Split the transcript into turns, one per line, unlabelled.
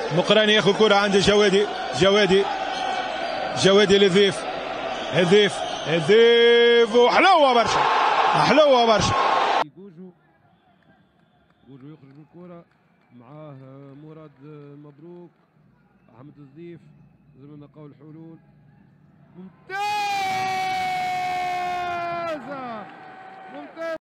مقراني ياخذ كرة عند جوادي. جوادي للضيف. الضيف وحلوة برشا.
جوجو يخرج بالكرة معاه مراد مبروك. احمد الضيف زمن قول حلول ممتازة.